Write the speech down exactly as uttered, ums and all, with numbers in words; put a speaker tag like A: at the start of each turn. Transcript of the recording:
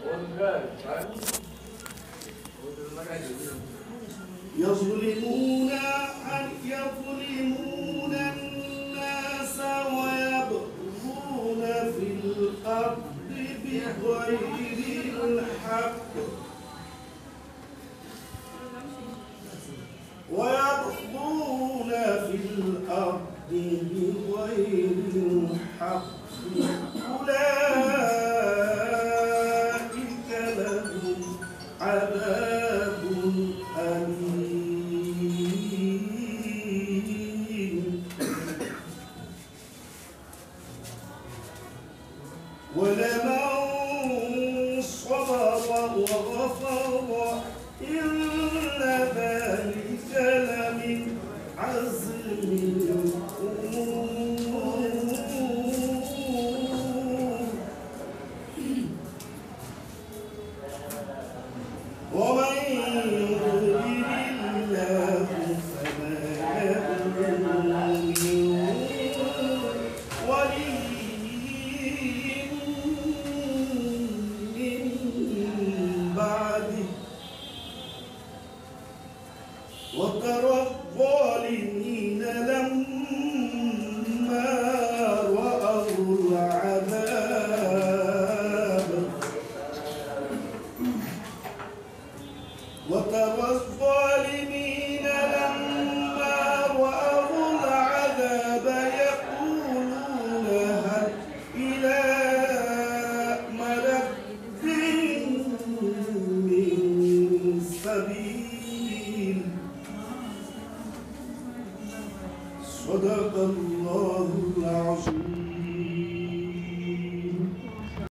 A: يظلمون يظلمون الناس ويبغون في الأرض بغير الحق ويبغون في الأرض بغير الحق أولئك لهم عذاب أليم ولمن صبر وغفر إن ذلك لمن عزم الأمور